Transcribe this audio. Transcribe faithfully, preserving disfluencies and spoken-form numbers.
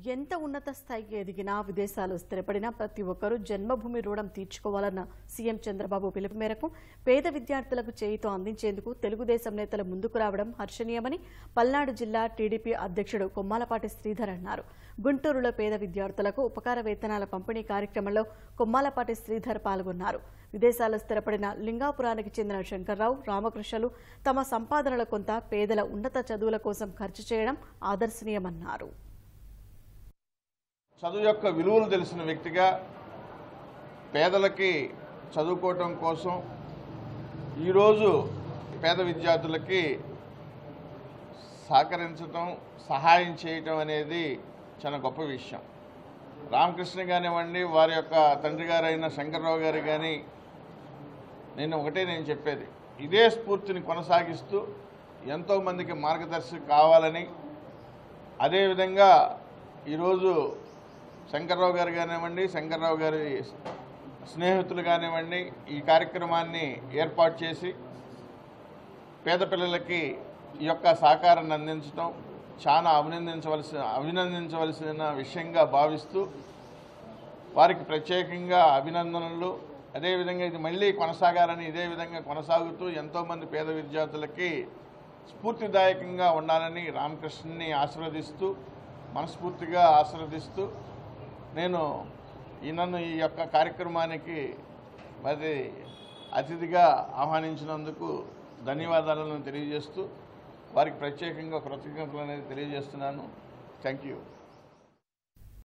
ఎంత ఉన్నత స్థాయికి ఎదిగినా విదేశాలు స్థిరపడినా ప్రతి ఒక్కరూ జన్మభూమి రుణం తీర్చుకోవాలన్న సీఎం చంద్రబాబు పిలుపు మేరకు పేద విద్యార్థులకు చేయూత అందించేందుకు తెలుగుదేశం నేతలు ముందుకు రావడం హర్షణీయమని పల్నాడు జిల్లా టీడీపీ అధ్యక్షుడు కొమ్మాలపాటి శ్రీధర్ అన్నారు. గుంటూరులో పేద విద్యార్థులకు ఉపకార వేతనాల పంపిణీ కార్యక్రమంలో కొమ్మాలపాటి శ్రీధర్ పాల్గొన్నారు. విదేశాల్లో స్థిరపడిన లింగాపురానికి చెందిన శంకర్రావు, రామకృష్ణలు తమ సంపాదనల కొంత పేదల ఉన్నత చదువుల కోసం ఖర్చు చేయడం ఆదర్శనీయమన్నారు. చదువు యొక్క విలువలు తెలిసిన వ్యక్తిగా పేదలకి చదువుకోవటం కోసం ఈరోజు పేద విద్యార్థులకి సహకరించడం, సహాయం చేయటం అనేది చాలా గొప్ప విషయం. రామకృష్ణ కానివ్వండి, వారి యొక్క తండ్రి గారైన శంకర్రావు గారు కానీ, నేను ఒకటే నేను చెప్పేది, ఇదే స్ఫూర్తిని కొనసాగిస్తూ ఎంతోమందికి మార్గదర్శి కావాలని, అదేవిధంగా ఈరోజు శంకర్రావు గారు కానివ్వండి, శంకర్రావు గారి స్నేహితులు కానివ్వండి, ఈ కార్యక్రమాన్ని ఏర్పాటు చేసి పేద పిల్లలకి ఈ యొక్క సహకారాన్ని అందించడం చాలా అభినందించవలసిన అభినందించవలసిన విషయంగా భావిస్తూ వారికి ప్రత్యేకంగా అభినందనలు. అదేవిధంగా ఇది మళ్ళీ కొనసాగాలని, ఇదే విధంగా కొనసాగుతూ ఎంతోమంది పేద విద్యార్థులకి స్ఫూర్తిదాయకంగా ఉండాలని రామకృష్ణని ఆశీర్వదిస్తూ మనస్ఫూర్తిగా ఆశీర్వదిస్తూ నేను ఈ నన్ను ఈ యొక్క కార్యక్రమానికి మరి అతిథిగా ఆహ్వానించినందుకు ధన్యవాదాలను తెలియజేస్తూ వారికి ప్రత్యేకంగా కృతజ్ఞతలు అనేది తెలియజేస్తున్నాను. Thank you.